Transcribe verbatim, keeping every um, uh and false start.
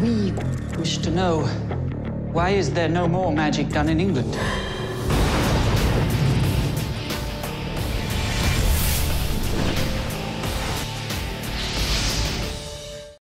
We wish to know, why is there no more magic done in England?